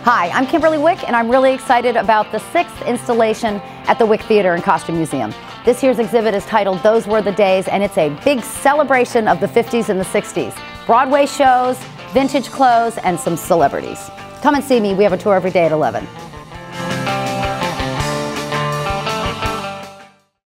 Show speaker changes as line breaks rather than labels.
Hi, I'm Kimberly Wick, and I'm really excited about the 6th installation at the Wick Theater and Costume Museum. This year's exhibit is titled Those Were the Days, and it's a big celebration of the 50s and the 60s. Broadway shows, vintage clothes, and some celebrities. Come and see me. We have a tour every day at 11.